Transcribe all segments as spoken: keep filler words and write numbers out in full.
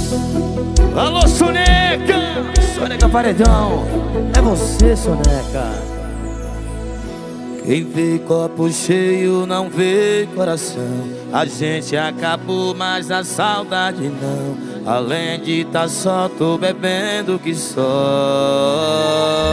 Alô, Soneca! Soneca Paredão, é você, Soneca. Quem vê copo cheio não vê coração. A gente acabou, mas a saudade não. Além de tá só, tô bebendo que só.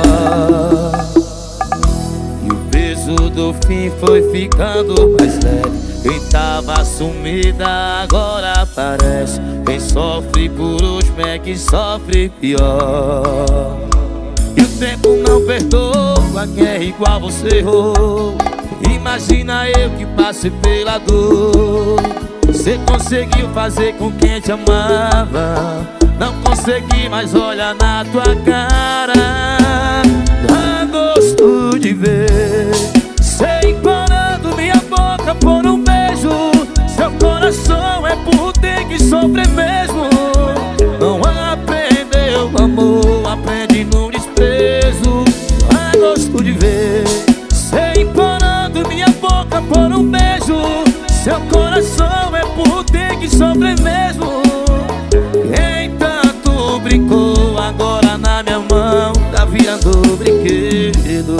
E o peso do fim foi ficando mais leve. Quem tava sumida agora aparece. Quem sofre por último é que sofre pior. E o tempo não perdoa quem é igual você errou. Imagina eu que passei pela dor. Você conseguiu fazer com quem te amava. Não consegui mais olhar na tua cara. Dá gosto de ver cê implorando minha boca por um beijo. Seu coração é por ter que sofrer mesmo. Não aprendeu amor, aprende no desprezo. Dá gosto de ver cê implorando minha boca por um beijo. Seu coração é por ter que sofrer mesmo. Quem tanto brincou agora na minha mão tá virando brinquedo.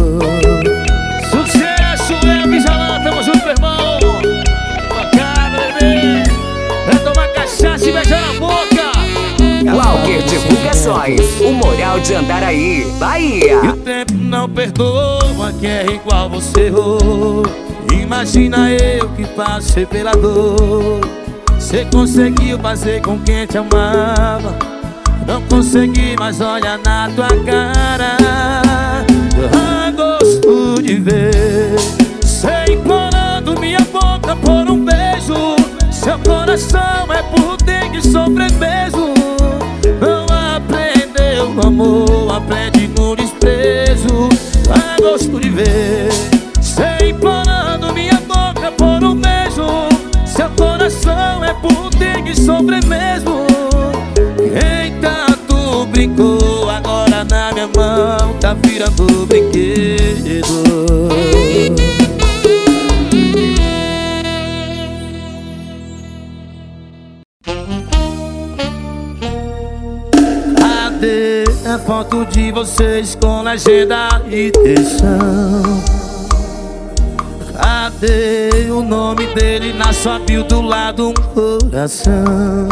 Sucesso, Elvis Jalan, tamo junto, meu irmão. Bacana, bebê. Vai tomar cachaça e beijar na boca. Walker Divulgações, o Moral de Andaraí, Bahia. E o tempo não perdoa quem é igual você errou. Imagina eu que passei pela dor. Você conseguiu fazer com quem te amava. Não consegui mais olhar na tua cara. Dá gosto de ver cê implorando minha boca por um beijo. Seu coração é por ter que sofrer mesmo. Não aprendeu amor, aprende no desprezo. Dá gosto de ver cê implorando minha boca por um beijo. Seu coração é por ter que sofrer mesmo. Quem tanto brincou agora na minha mão tá virando brinquedo. Cadê a foto de vocês com legenda e textão? Cadê o nome dele na sua bio do lado um coração?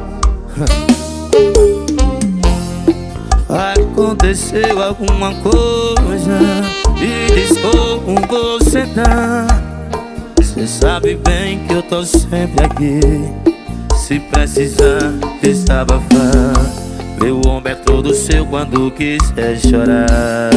Aconteceu alguma coisa e diz como você tá. Cê sabe bem que eu tô sempre aqui. Se precisar desabafar, meu ombro é todo seu quando quiser chorar.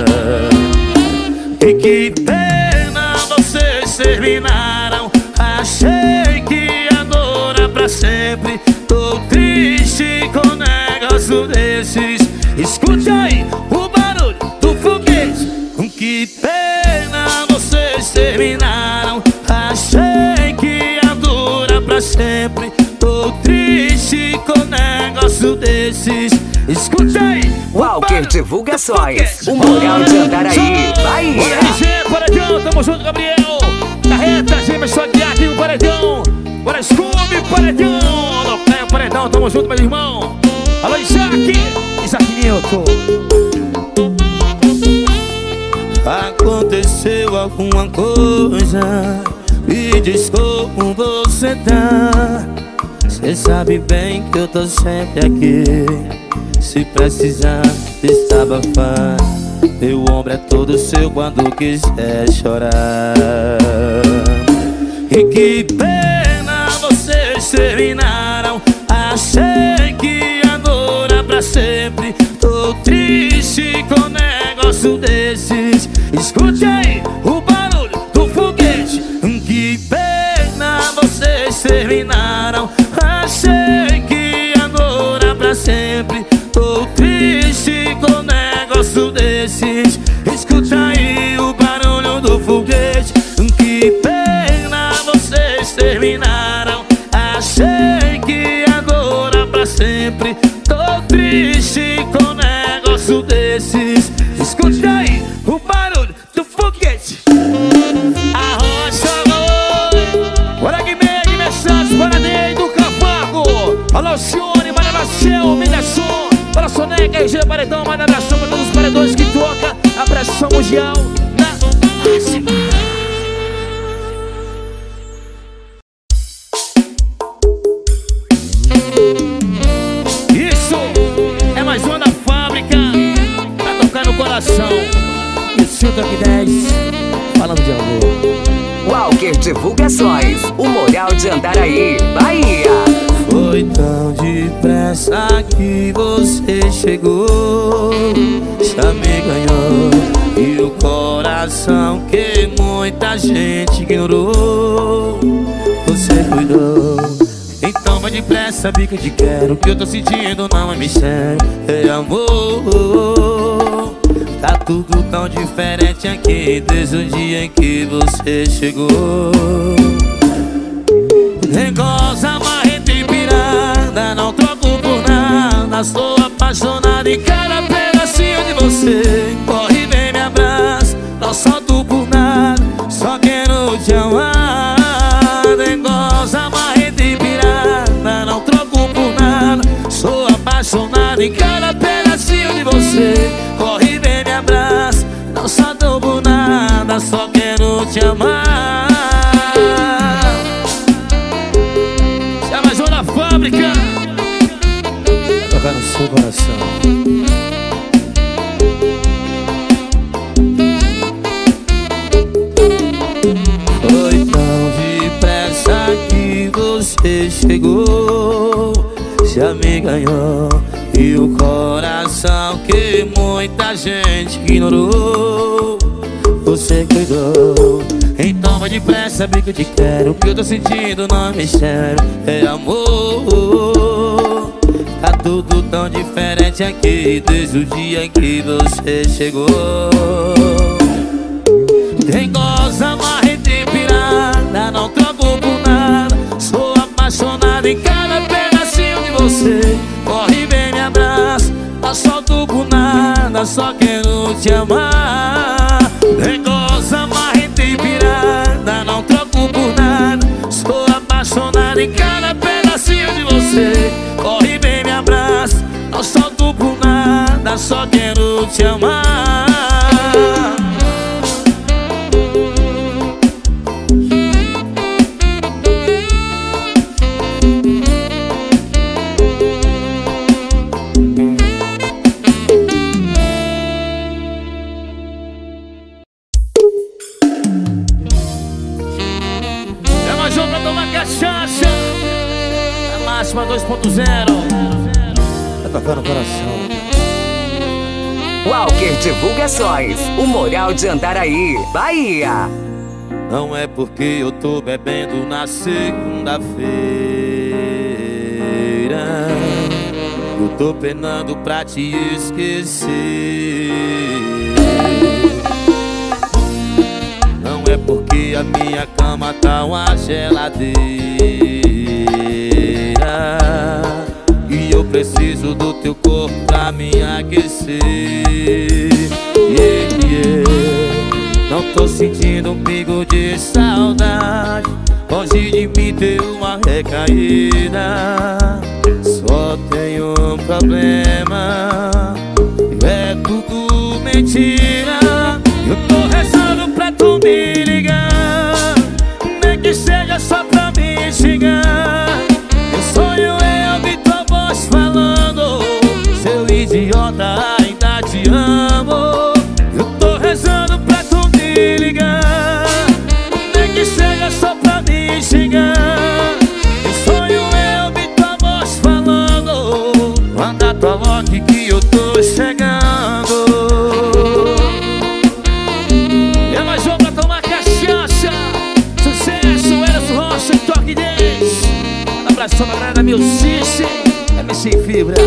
E que pena vocês terminaram. Achei que ia durar pra sempre. Tô triste com um negócio desses. Escute aí o barulho do foguete. Que pena vocês terminaram. Achei que ia durar pra sempre. Tô triste com um negócio desses. Escute aí Walker Divulgações, o Moral de Andaraí, Bahia. Bora R G, Paredão, tamo junto, Gabriel. Carreta, Gema, só de arte no Paredão. Bora Scooby, Paredão. Alô, Caio, Paredão, tamo junto, meu irmão. Alô, Isaac, Isaac Newton. Aconteceu alguma coisa e diz como você tá. Cê sabe bem que eu tô sempre aqui. Se precisar desabafar, meu ombro é todo seu quando quiser chorar. E que pena vocês terminaram. Achei que ia durar pra sempre. Tô triste com um negócio desses. Escute aí o barulho do foguete. Que pena vocês terminaram. Achei que ia durar pra sempre. Tô triste com um negócio desses. Escuta aí o barulho do foguete. Que pena vocês terminaram. Achei que ia durar pra sempre. Tô triste com um negócio desses. Escuta aí o barulho do foguete. A rocha vai. Bora que megue, mensagem para Ney do Cavaco. Alô, senhor. Michel, Mega Som, para Soneca, R G Paredão, manda abração para todos os paredões que toca a pressão mundial na máxima. Isso é mais uma da fábrica pra tocar no coração. Isso, Top dez, falando de amor. Walker Divulgações, o Moral de Andaraí, Bahia. Foi tão depressa que você chegou, já me ganhou. E o coração que muita gente ignorou, você cuidou. Então vai depressa, vi que eu te quero. O que eu tô sentindo não é mistério, é amor. Tá tudo tão diferente aqui desde o dia em que você chegou. Nem goza, marreta e pirada, não troco por nada. Sou apaixonado em cada pedacinho de você. Corre e vem me abraça, não solto por nada, só quero te amar. Nem goza, marreta e pirada, não troco por nada. Sou apaixonado em cada pedacinho de você. Corre e vem me abraça, não solto por nada, só quero te amar. Fábrica vai tocar no seu coração. Foi tão depressa que você chegou, já me ganhou. E o coração que muita gente ignorou, você cuidou. Então vai depressa, vi que eu te quero. O que eu tô sentindo não é mistério, é amor. Tá tudo tão diferente aqui desde o dia em que você chegou. Tem goza, marreta e pirada, não troco por nada. Sou apaixonado em cada pedacinho de você. Corre e vem me abraça, não solto por nada, só quero te amar. Tem goza, marreta e pirada, não troco por nada. Sou apaixonado em cada pedacinho de você. Corre e vem me abraça, não solto por nada, só quero te amar. dois ponto zero vai tocar no coração. Walker Divulgações, o Moral de Andaraí, Bahia. Não é porque eu tô bebendo na segunda-feira, eu tô penando pra te esquecer. Não é porque a minha cama tá uma geladeira e eu preciso do teu corpo pra me aquecer. Yeah, yeah. Não tô sentindo um pingo de saudade, longe de mim ter uma recaída. Só tenho um problema, é tudo mentira. Eu tô rezando pra tu me ligar, nem que seja só pra me xingar. Meu sonho é ouvir tua voz falando: seu idiota, ainda te amo. Eu tô rezando pra tu me ligar, nem que seja só pra me xingar. Meu sonho é ouvir tua voz falando: manda tua lock que eu tô chegando. É mais um pra tomar cachaça. Sucesso, Eros Rocha e Toque dez. Um abraço pra galera da Milcice, M C Fibras.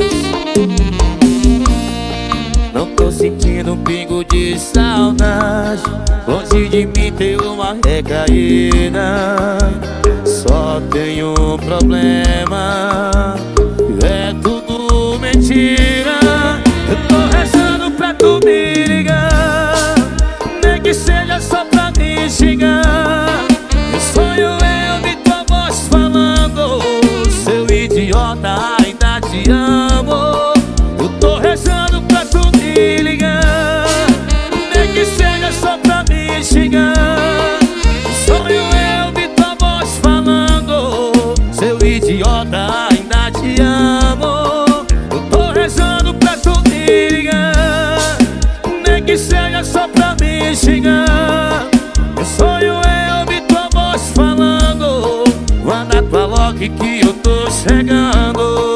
Não tô sentindo um pingo de saudade, longe de mim ter uma recaída. Só tenho um problema, é tudo mentira. Eu tô rezando pra tu me ligar, nem que seja só pra me xingar. Meu sonho é ouvir tua voz falando: seu idiota, ainda te amo. volta, ainda te amo. Eu tô rezando pra tu me ligar, nem que seja só pra me xingar. Meu sonho é ouvir tua voz falando: guarda tua lock que eu tô chegando.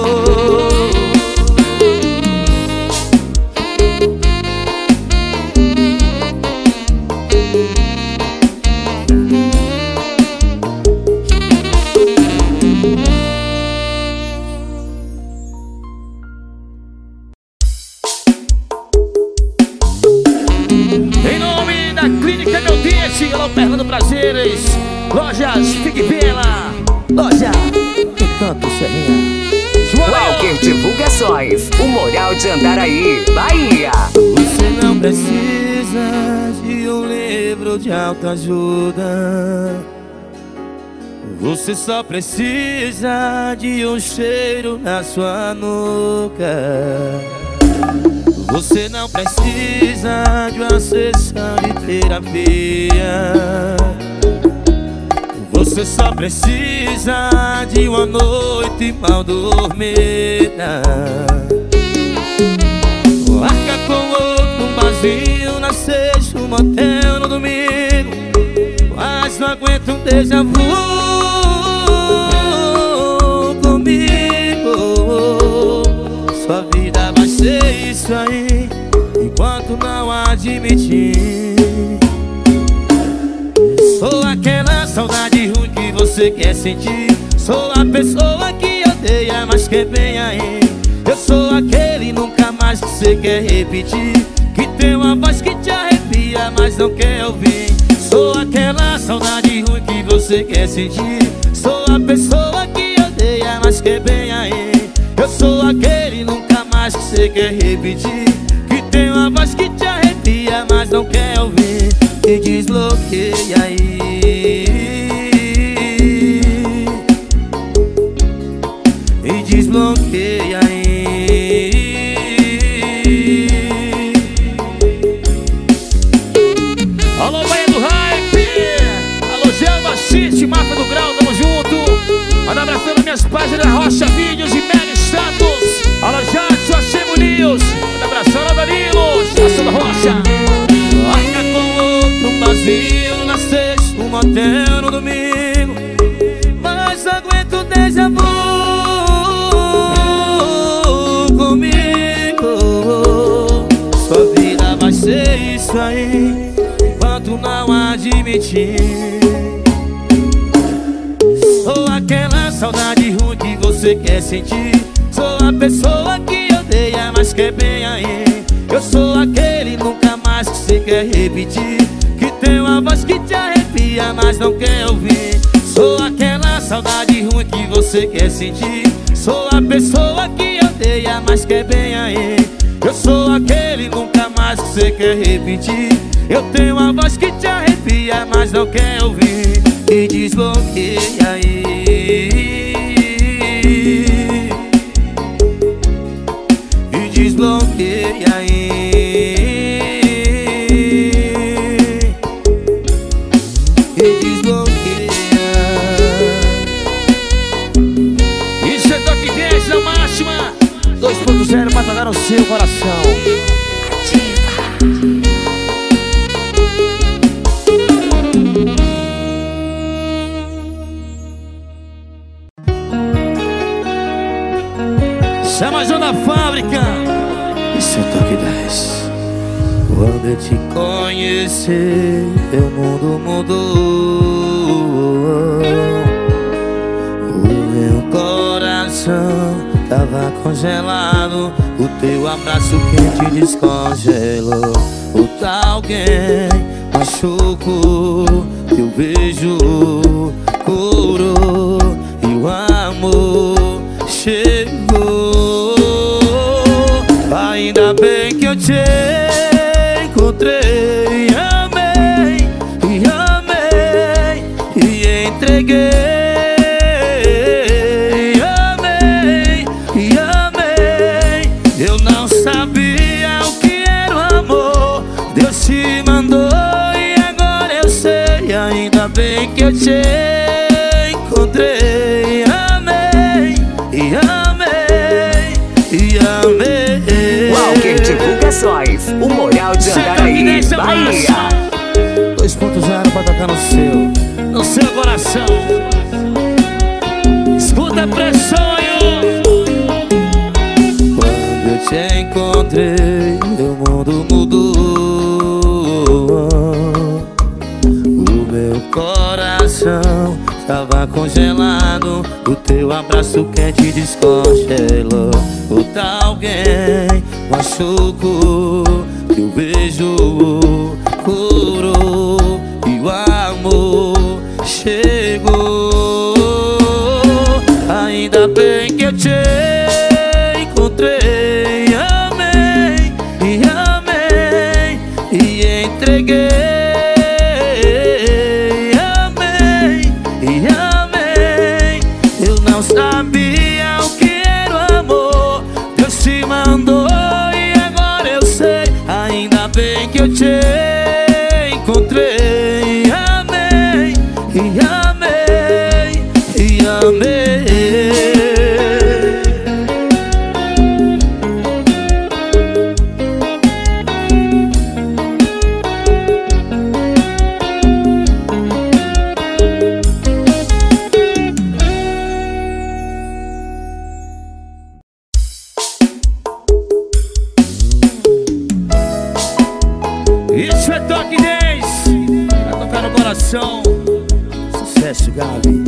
Alô, Fernando Prazeres, Lojas Fique Bela, Loja Encanto Serrinha, Walker Divulgações, o Moral de Andaraí, Bahia. Você não precisa de um livro de autoajuda, você só precisa de um cheiro na sua nuca. Você não precisa de uma sessão de terapia, você só precisa de uma noite mal dormida. Larga com outro um barzinho na sexta, um motel no domingo, mas não aguento um déjà vu comigo. Sua vida vai ser isso aí, enquanto não admitir. Sou aquela saudade ruim que você quer sentir, sou a pessoa que odeia, mas quer bem aí. Eu sou aquele nunca mais que você quer repetir, que tem uma voz que te arrepia, mas não quer ouvir. Sou aquela saudade ruim que você quer sentir, sou a pessoa que odeia, mas quer bem aí. Eu sou aquele nunca mais que você quer repetir, que tem uma voz que te arrepia, mas não quer ouvir. E desbloqueia aí, e desbloqueia aí. Alô, Bahia do Hype, alô, Gelba, City, Mapa do Grau, tamo junto. Manda abraçando minhas páginas, Rocha Vídeos e Mega Status. Alô, Jadson, Achemo News, manda abraçando a Danilo, Estação da Rocha. Larga com outro um barzinho na sexta, um motel no domingo, mas aguento déjà vu comigo. Sua vida vai ser isso aí, enquanto não admitir. Sou aquela saudade ruim que você quer sentir, sou a pessoa que odeia, mas quer bem aí. Eu sou aquele nunca mais que você quer repetir, que tem uma voz que te arrepia, mas não quer ouvir. Sou aquela saudade ruim que você quer sentir, sou a pessoa que odeia, mas quer bem aí. Eu sou aquele nunca mais que você quer repetir, eu tenho uma voz que te arrepia, mas não quer ouvir. E desbloqueia aí, e desbloqueia aí. dois ponto zero pra tocar no seu coração. Chama João da Fábrica. Isso é Toque dez. Quando eu te conheci, meu mundo mudou. O meu coração tava congelado, o teu abraço quente descongelou. O tal alguém machucou, teu beijo curou e o amor chegou. Ainda bem que eu te encontrei, amei e amei e entreguei. Ainda bem que eu te encontrei, amei Divulgações, o Moral de Andaraí, Bahia. dois ponto zero pra tocar no seu, no seu coração. Escuta a pressão aí. Quando eu te encontrei, meu mundo mudou. O meu coração tava congelado, o teu abraço quente descongelou. Outra alguém machucou, teu beijo curou e o amor chegou. Ainda bem que eu te encontrei, amei e amei e entreguei. Sabia o que era o amor, Deus te mandou e agora eu sei. Ainda bem que eu te encontrei, amei e amei e amei. Isso é Toque dez, vai tocar no coração. Sucesso, Gabi.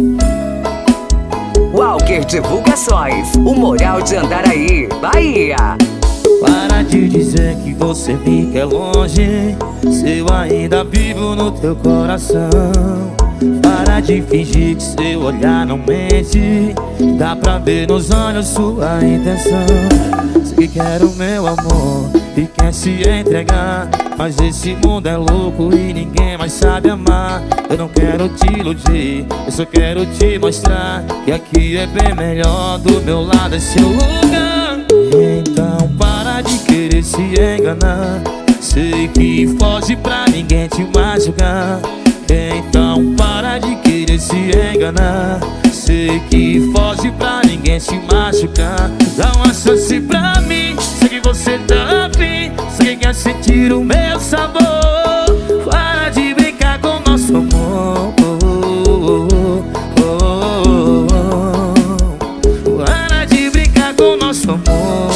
Walker Divulgações, o Moral de Andaraí, Bahia. Para de dizer que você me quer longe, se eu ainda vivo no teu coração. Para de fingir que seu olhar não mente, dá pra ver nos olhos sua intenção. Sei que quer o meu amor e quer se entregar, mas esse mundo é louco e ninguém mais sabe amar. Eu não quero te iludir, eu só quero te mostrar que aqui é bem melhor, do meu lado é seu lugar. Então para de querer se enganar, sei que foge pra ninguém te machucar. Então para de querer se enganar, sei que foge pra ninguém te machucar. Dá uma chance pra mim, sei que você tá afim, sei que quer sentir o meu sabor. Para de brincar com nosso amor, para de brincar com nosso amor.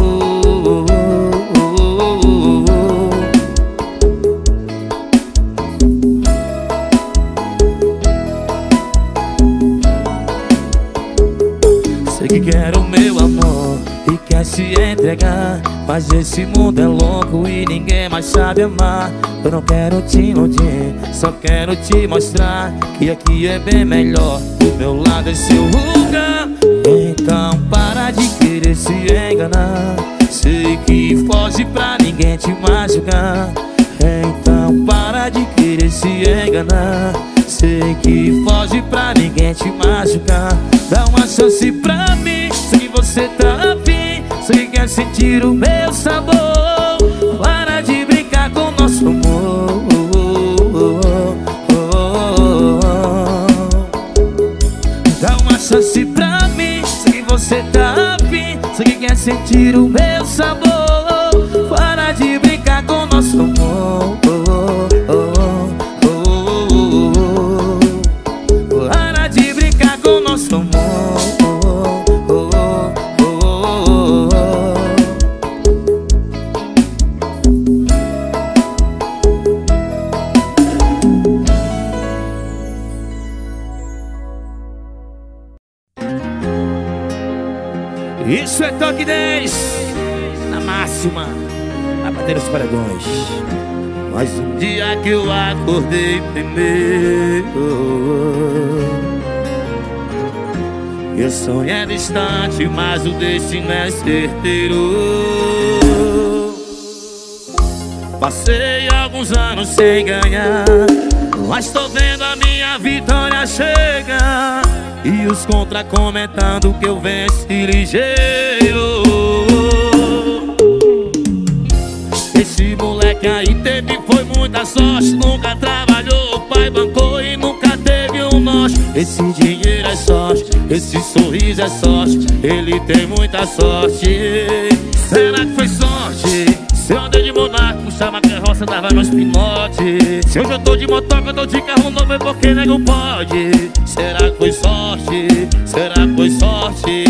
Sei que quer o meu amor e quer se entregar, mas esse mundo é louco e ninguém mais sabe amar. Eu não quero te iludir, só quero te mostrar que aqui é bem melhor, do meu lado é seu lugar. Então para de querer se enganar, sei que foge pra ninguém te machucar. Então para de querer se enganar, sei que foge pra ninguém te machucar. Dá uma chance pra mim, sei que você tá afim, sei que quer sentir o meu sabor. Para de brincar com nosso amor, dá uma chance pra mim, sei que você tá afim, sei que quer sentir o meu sabor. Para de brincar com nosso amor, para de brincar com nosso amor. Isso é Toque dez, na máxima, a bater os paredões. Mas um dia que eu acordei primeiro, meu sonho é distante, mas o destino é certeiro. Passei alguns anos sem ganhar, mas tô vendo a minha vitória chegar, e os contra comentando que eu venci ligeiro. Esse moleque aí teve foi muita sorte, nunca trabalhou, o pai bancou e nunca teve um norte. Esse dinheiro é sorte, esse sorriso é sorte, ele tem muita sorte. Será que foi sorte? Se eu andei de monarca, puxava carroça, dava meus pinote. Se hoje eu tô de motoca, tô de carro novo, é porque nego pode. Será que foi sorte? Será que foi sorte?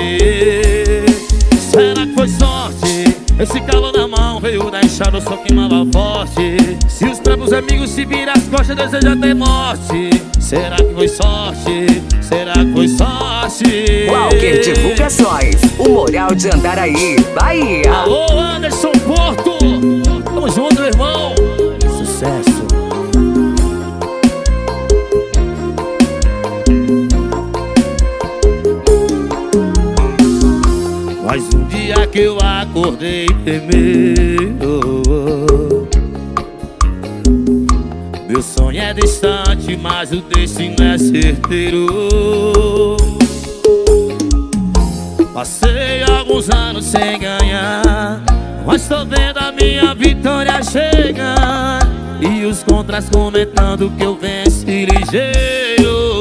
Será que foi sorte? Esse calor na mão veio da enxada, só queimava forte. Se os próprios amigos se viram as costas, deseja ter morte. Será que foi sorte? Será que foi sorte? Walker Divulgações, o Moral de Andaraí, Bahia. Alô, Anderson Porto. Tamo junto, meu irmão. Sucesso. Mais um dia que eu acordei primeiro. Meu sonho é distante, mas o destino é certeiro. Passei alguns anos sem ganhar, mas tô vendo a minha vitória chegar. E os contras comentando que eu venci ligeiro.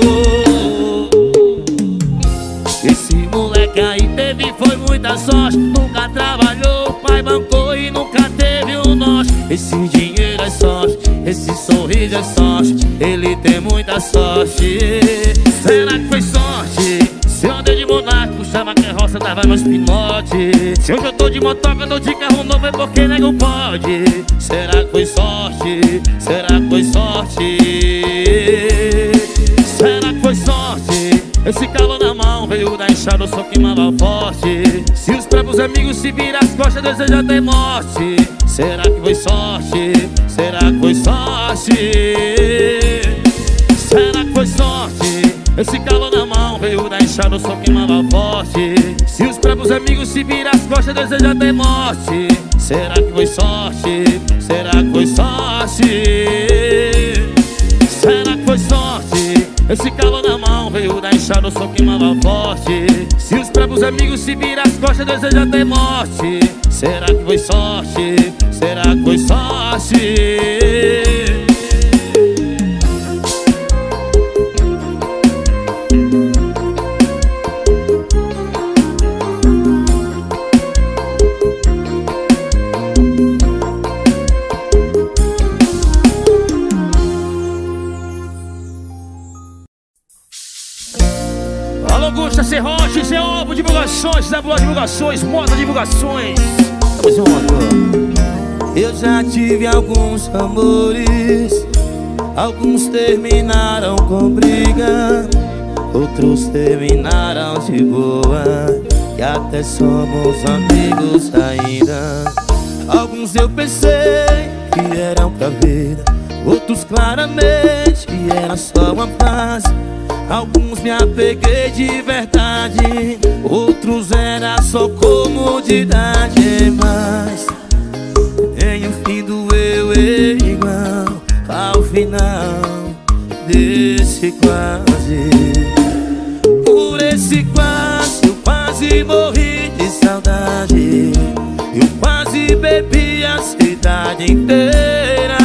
Esse moleque aí teve foi muita sorte. Nunca trabalhou, pai bancou e nunca teve um norte. Esse dinheiro é sorte, esse sorriso é sorte. Ele tem muita sorte. Será que foi sorte? Se eu andei de monarca, puxava carroça, dava meus pinote. Se hoje eu tô de motoca, tô de carro novo, é porque nego pode. Será que foi sorte? Será que foi sorte? Será que foi sorte? Esse calor na mão veio da enxada, só queimava forte. Se os próprios amigos se viram as costas, deseja ter morte. Será que foi sorte? Será que foi sorte? Será que foi sorte? Esse calor na mão veio da enxada, só queimava forte. Se os próprios amigos se viram as costas, deseja ter morte. Será que foi sorte? Será que foi sorte? Será que foi sorte? Esse calor na mão veio da enxada, só queimava forte. Se os próprios amigos se viram as costas, deseja ter morte. Será que foi sorte? Será que foi sorte? Augusta Serrote, Zé Ovo Divulgações, Zé Boa Divulgações, Moda Divulgações. Tamo junto. Eu já tive alguns amores, alguns terminaram com briga, outros terminaram de boa, e até somos amigos ainda. Alguns eu pensei que eram pra vida, outros claramente que era só uma fase. Alguns me apeguei de verdade, outros era só comodidade. Mas em um fim doeu igual ao final desse quase. Por esse quase eu quase morri de saudade. Eu quase bebi a cidade inteira.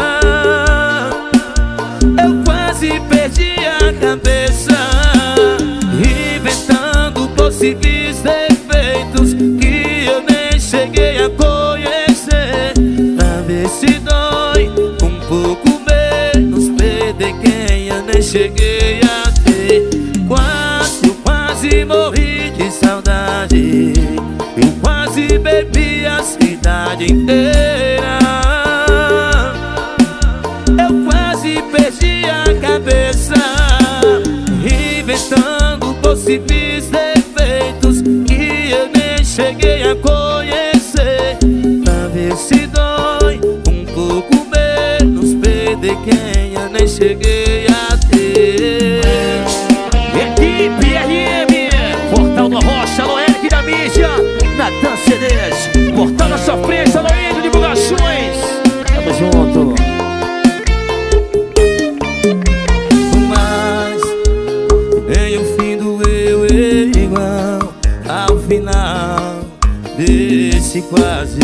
Eu quase perdi a cabeça, inventando possíveis defeitos que eu nem cheguei a conhecer. Pra ver se dói um pouco menos perder quem eu nem cheguei a ter. Quase, eu quase morri de saudade. Eu quase bebi a cidade inteira. Eu quase perdi a cabeça, inventando possíveis defeitos que eu nem cheguei a conhecer. Pra ver se dói um pouco menos perder quem eu nem cheguei a ter. Equipe R M, Portal do Rocha, Alô Eric da mídia, Natan C Ds, Portal da sua frente, Alô Endo Divulgações. Tamo junto. Desse quase,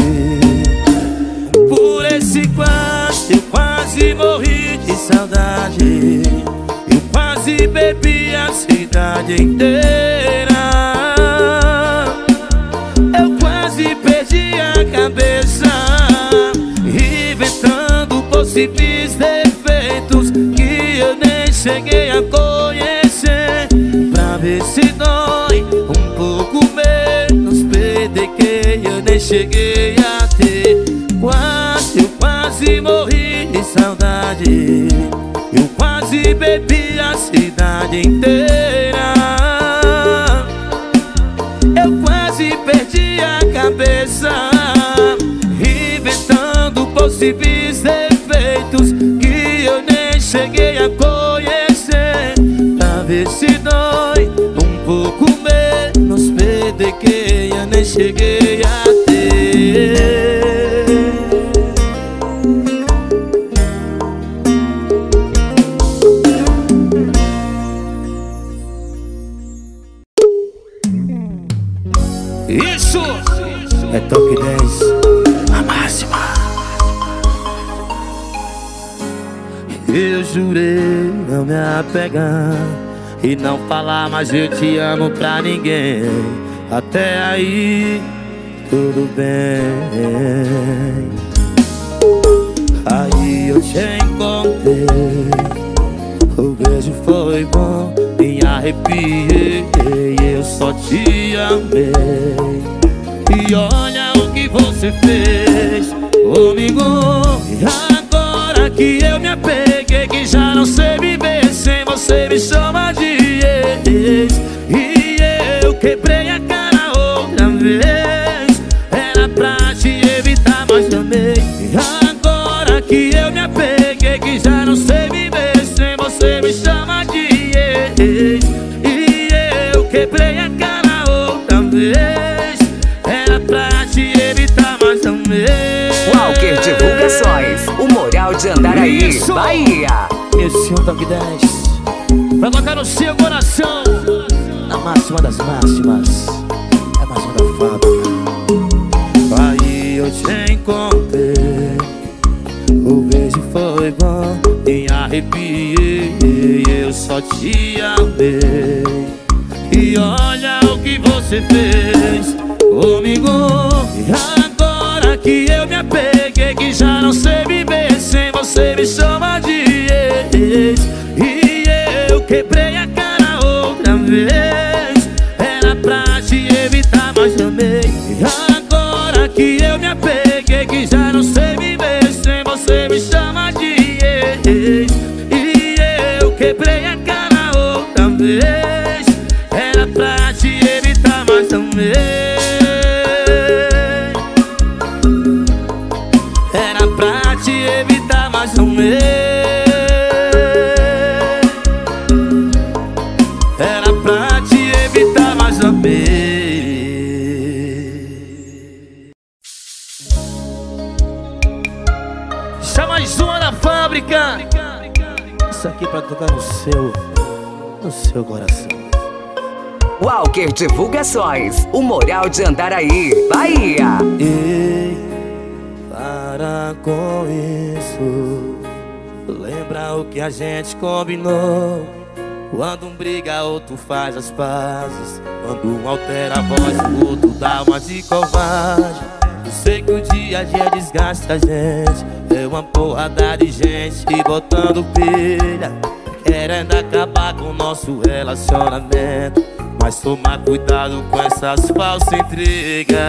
por esse quase eu quase morri de saudade. Eu quase bebi a cidade inteira. Eu quase perdi a cabeça, nem cheguei a ter. Quase, eu quase morri de saudade. Eu quase bebi a cidade inteira. Eu quase perdi a cabeça, inventando possíveis defeitos que eu nem cheguei a conhecer. Pra ver se dói um pouco menos, perder que eu nem cheguei a ter. Isso é Top dez, a máxima. Eu jurei não me apegar e não falar mais eu te amo pra ninguém. Até aí tudo bem. Aí eu te encontrei, o beijo foi bom, me arrepiei, eu só te amei. E olha o que você fez comigo. Agora que eu me apeguei, que já não sei viver sem você, me chama de ex. E eu quebrei a cara outra vez, era pra te evitar, mas amei. Agora que eu me apeguei, que já não sei viver sem você, me chama de ex. E eu quebrei a cara outra vez, era pra te evitar, mas amei. Walker Divulgações, o Moral de Andaraí, Isso. Bahia. Esse é o Top dez, vai tocar no seu coração. a máxima das máximas, é mais uma da fábrica. Aí eu te encontrei, o beijo foi bom, me arrepiei, eu só te amei. E olha o que você fez comigo. Agora que eu me apeguei, que já não sei viver sem você, me chama de ex. E eu quebrei a cara outra vez, era pra te evitar, mas amei. Agora que eu me apeguei, que já não sei viver sem você, me chama de ex. E eu quebrei a cara outra vez, era pra te evitar, mas amei. Era pra te evitar, mas amei. Era pra te evitar, mas amei. Chama mais uma da fábrica. Isso aqui pra tocar no seu, no seu coração. Walker Divulgações, o Moral de Andaraí, Bahia. Ei, para com isso, lembra o que a gente combinou. Quando um briga, outro faz as pazes. Quando um altera a voz, o outro dá uma de covarde. Eu sei que o dia a dia desgasta a gente, é uma porrada de gente botando pilha, querendo acabar com o nosso relacionamento. Mas toma cuidado com essas falsas intrigas.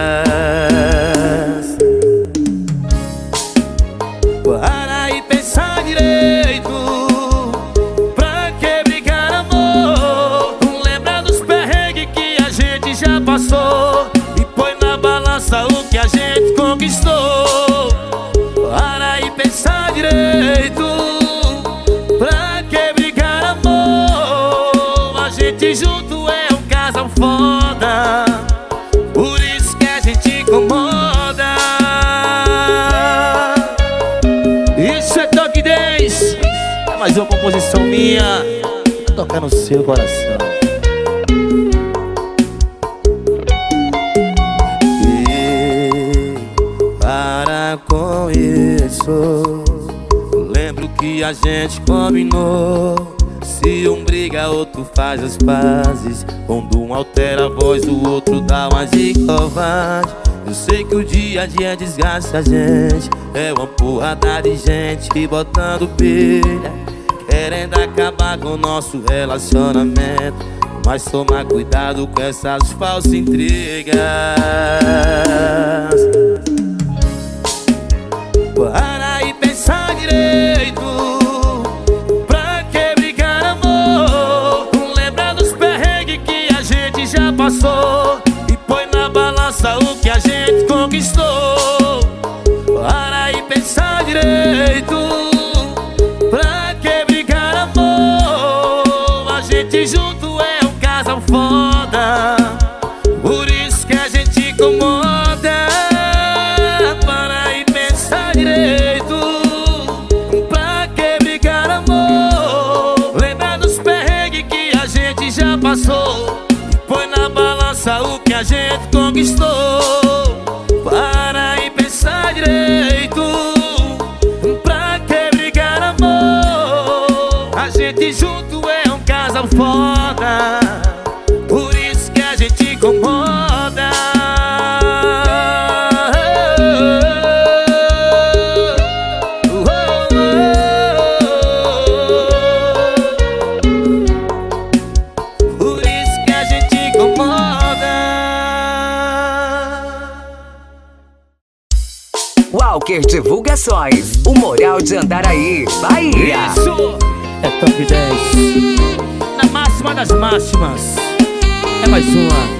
Para e pensar direito, pra que brigar, amor? Lembra dos perrengues que a gente já passou e põe na balança o que a gente conquistou. Para e pensar direito, pra que brigar, amor? A gente junto é um casal foda, por isso que a gente incomoda. Isso é Top dez, é mais uma composição minha, pra tocar no seu coração. E para com isso, lembro que a gente combinou. Se um briga, outro faz as pazes. Quando um altera a voz, o outro dá uma de covarde. Eu sei que o dia a dia desgasta a gente, é uma porrada de gente botando pilha, querendo acabar com o nosso relacionamento. mas toma cuidado com essas falsas intrigas. Para e pensar direito, pra que brigar, amor? Não lembra dos perrengues que a gente já passou e põe na balança o que a gente conquistou. Para e pensar direito, pra que brigar, amor? A gente junto é um casal foda, por isso que a gente incomoda. Para e pensar direito, pra que brigar, amor? Lembra dos perrengues que a gente já passou, põe na balança o que a gente conquistou. Para e pensar direito, pra que brigar, amor? A gente junto é um casal foda, por isso que a gente incomoda. Por isso que a gente incomoda. Walker Divulgações, o Moral de Andaraí, Bahia. Isso é Top dez, na máxima das máximas. É mais uma.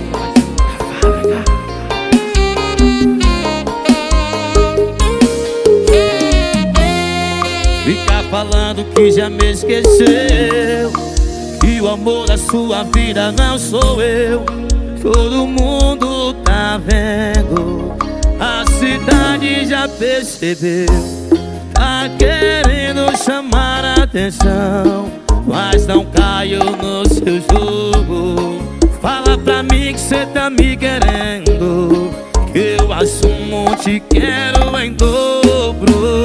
Fica falando que já me esqueceu, que o amor da sua vida não sou eu. Todo mundo tá vendo, a cidade já percebeu. Tá querendo chamar a atenção, mas não caiu no seu jogo. Fala pra mim que cê tá me querendo, que eu assumo, te quero em dobro.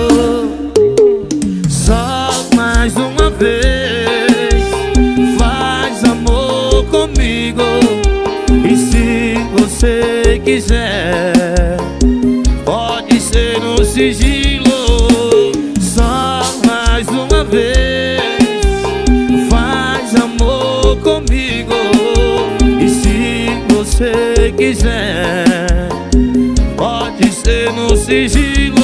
Só mais uma vez, faz amor comigo. E se você quiser, pode ser no sigilo. Só mais uma vez, faz amor comigo. E se você quiser, pode ser no sigilo.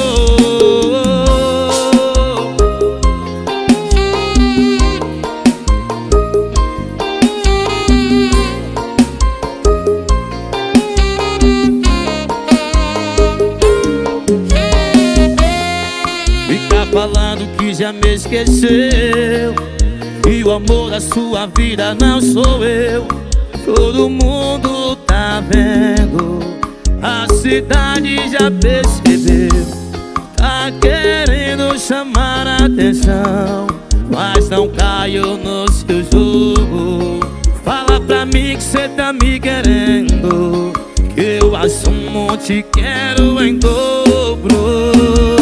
Falando que já me esqueceu, e o amor da sua vida não sou eu. Todo mundo tá vendo, a cidade já percebeu. Tá querendo chamar a atenção, mas não caiu no seu jogo. Fala pra mim que cê tá me querendo, que eu assumo, te quero em dobro.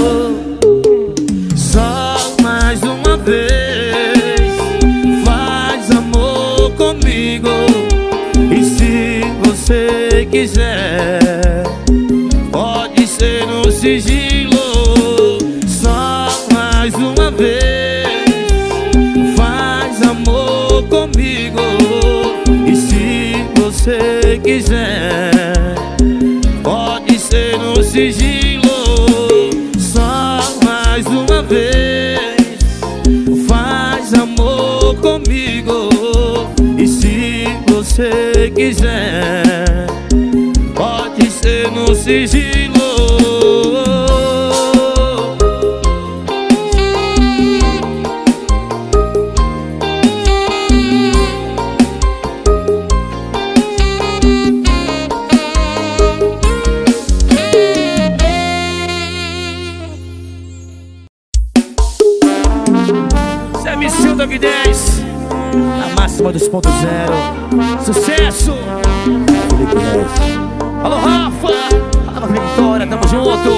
Só mais uma vez, faz amor comigo. E se você quiser, pode ser no sigilo. Só mais uma vez, faz amor comigo. E se você quiser, pode ser no sigilo. Só mais uma vez, faz amor comigo. E se você quiser, pode ser no sigilo. Top dez, a máxima dos ponto zero. Sucesso! Alô, Rafa! Alô, Vitória, tamo junto!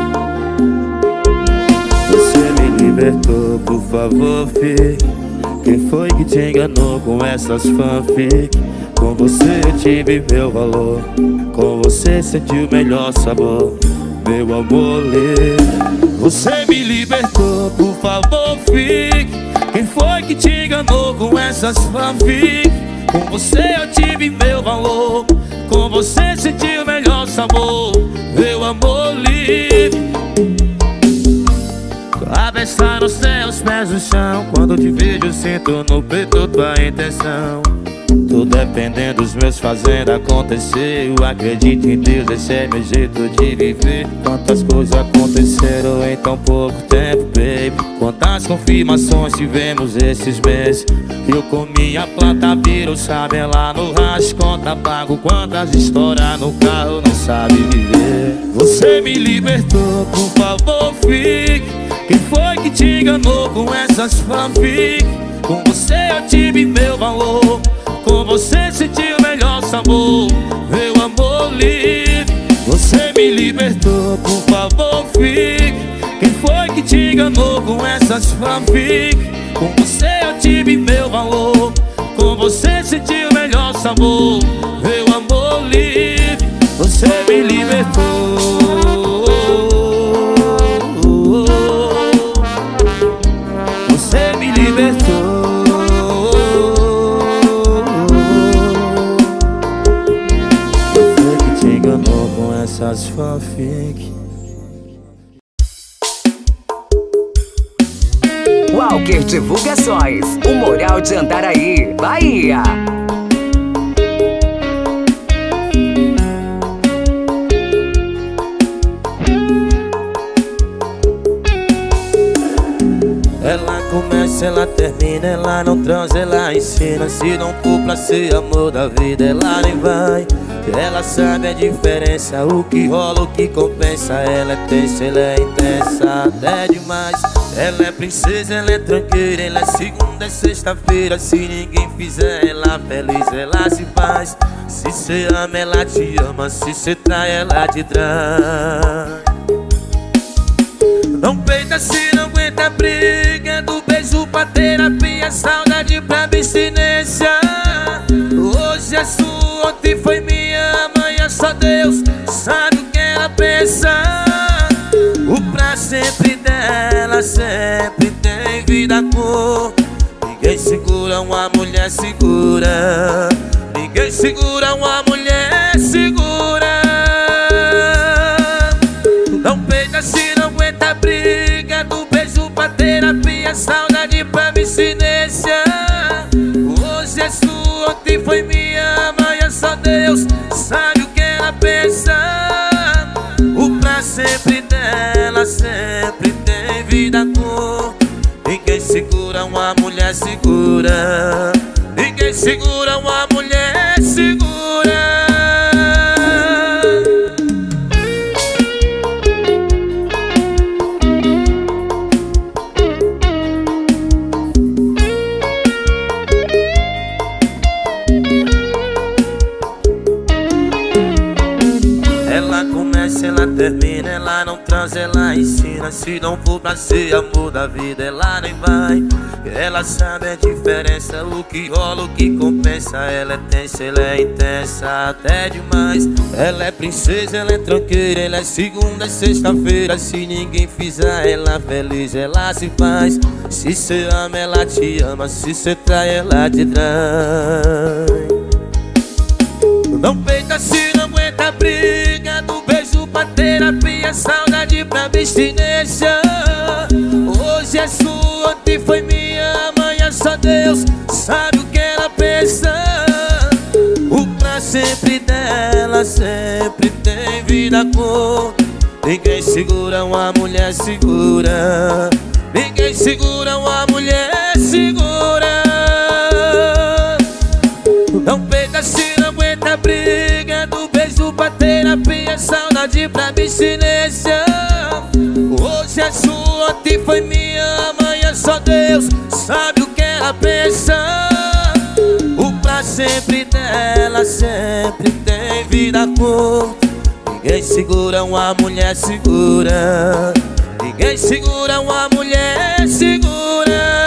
Você me libertou, por favor, fique. Quem foi que te enganou com essas fanfic? Com você eu tive meu valor, com você senti o melhor sabor. Meu amor livre, você me libertou, por favor, fique. Quem foi que te enganou com essas fanfic? Com você eu tive meu valor, com você senti o melhor sabor, meu amor livre. Cabeça no céu, os pés no chão, quando te vejo sinto no peito tua intenção. Tô dependendo dos meus fazendo acontecer. Eu acredito em Deus, esse é meu jeito de viver. Quantas coisas aconteceram em tão pouco tempo, baby. Quantas confirmações tivemos esses meses. Eu comi a planta, viro, sabe lá no racho. Conta pago, quantas histórias no carro não sabe viver. Você me libertou, por favor fique. Quem foi que te enganou com essas fanfic? Com você eu tive meu valor, com você senti o melhor sabor, meu amor livre. Você me libertou, por favor fique. Quem foi que te enganou com essas fanfic? Com você eu tive meu valor, com você senti o melhor sabor, meu amor livre. Você me libertou, você me libertou. Essas fanfic. Walker Divulgações, o Moral de Andaraí, Bahia. Ela começa, ela termina, ela não transa, ela ensina. Se não for pra ser amor da vida, ela nem vai. Ela sabe a diferença, o que rola, o que compensa. Ela é tensa, ela é intensa, até demais. Ela é princesa, ela é tranqueira. Ela é segunda e sexta-feira. Se ninguém fizer ela feliz, ela se faz. Se cê ama, ela te ama. Se cê trai, ela te trai. Não peita se não aguenta a briga. Do beijo pra terapia, saudade pra abstinência. Hoje é sua, ontem foi minha. Amanhã só Deus sabe o que ela pensa. O pra sempre dela sempre tem vida cor. Ninguém segura uma mulher segura. Ninguém segura uma mulher segura. Não peita se não aguenta a briga. Do beijo pra terapia, saudade pra abstinência. Hoje é sua, ontem foi minha. Amanhã só Deus sabe o que ela pensa. O pra sempre dela sempre tem vida cor. Ninguém segura uma mulher segura. Ninguém segura uma mulher segura. Ela termina, ela não transa, ela ensina. Se não for pra ser amor da vida, ela nem vai. Ela sabe a diferença, o que rola, o que compensa. Ela é tensa, ela é intensa, até demais. Ela é princesa, ela é tranqueira. Ela é segunda e sexta-feira. Se ninguém fizer ela feliz, ela se faz. Se cê ama, ela te ama. Se cê trai, ela te trai. Não peita se não aguenta a briga. Do beijo pra terapia, saudade pra abstinência. Hoje é sua, ontem foi minha. Amanhã só Deus sabe o que ela pensa. O pra sempre dela sempre tem vida cor. Ninguém segura uma mulher segura. Ninguém segura uma mulher segura. Não peita se não aguenta a briga. Do beijo pra terapia, saudade pra abstinência. Hoje é sua, ontem foi minha. Amanhã só Deus sabe o que ela pensa. O pra sempre dela sempre tem vida cor. Ninguém segura uma mulher segura. Ninguém segura uma mulher segura.